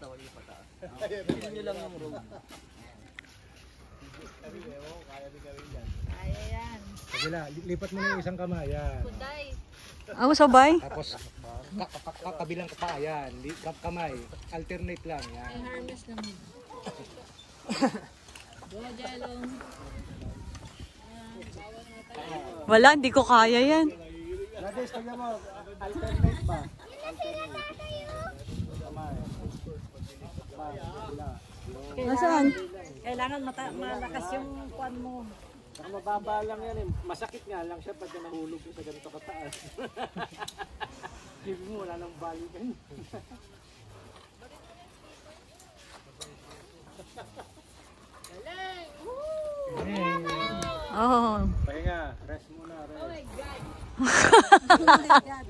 katawan niyo pataas. Hindi niyo lang yung road. Kaya yan. Kabila, lipat mo na yung isang kamay, yan. Kuday. Sabay? Tapos, kabilang pa, yan. Kamay, alternate lang, yan. Ay, harness lang. Go, Jelong. Wala, hindi ko kaya yan. Lades, tignan mo, alternate ba? Nasaan? Kailangan malakas yung kuan mo. Saka mababa lang yan eh. Masakit nga lang siya pagka nahulog sa ganito kataas. Hindi mo, wala nang balikan. Oh. Pahinga, rest muna, rest. Oh my God!